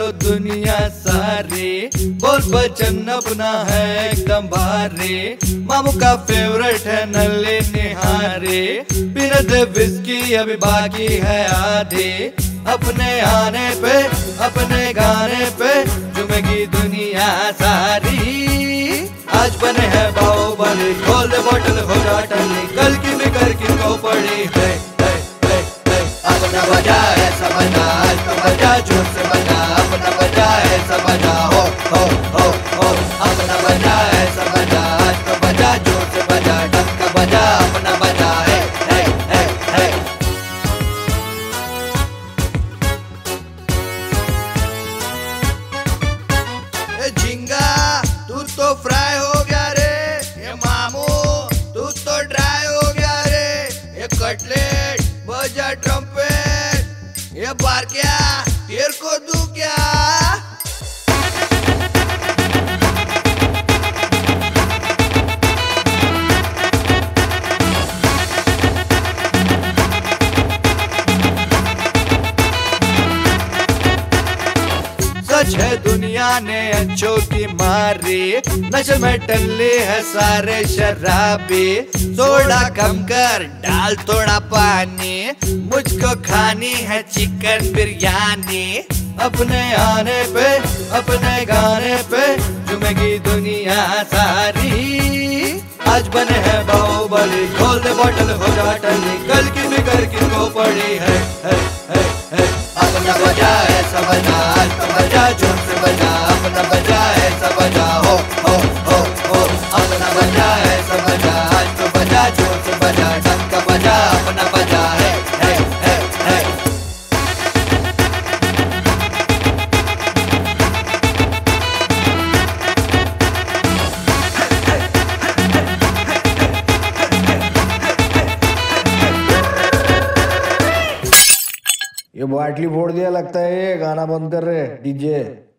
चलो दुनिया सारे, बोल बचन अपना है एकदम भारे। मामू का फेवरेट है नल्ले निहारे, पीने दे विस्की अभी बाकी है आधे। अपने आने पे अपने गाने पे झूमेगी दुनिया सारी। आज बने हैं बाहुबली, खोल दे बोतल हो जा टल्ली, कल की बिकर किसको पड़ी है। अपना बजा है समझा, आज तो बजा जोर से बजा, अपना बजा है समझा, हो अपना बजा है समझा, आज तो बजा जोर से बजा, ढंग का बजा, अपना बजा है। झिंगा तू तो फ्राई हो गया रे, ये मामू तू तो ड्राई हो गया रे। ये कटलेट बजा ट्रम्पेट, ये बार क्या तेरे को दूं क्या। सच है दुनिया ने अच्छों की मारी, नशे में टल्ले है सारे शराबी। सोडा कम कर डाल थोड़ा पानी, मुझको खानी है चिकन बिरयानी। अपने आने पे अपने गाने पे झूमेगी दुनिया सारी। आज बने हैं बाहुबली, खोल दे बोतल हो जा टल्ली, कल की बिकर किसको पड़ी है। अपना बजा है समझा, आज तो बजा जोर से बजा, अपना बजा है समझा, हो अपना बजा है समझा, आज तो बजा जोर से बजा, ढंग का बजा, अपना बजा है। ये बाटली फोड़ दिया लगता है, ये गाना बंद कर रहे डीजे।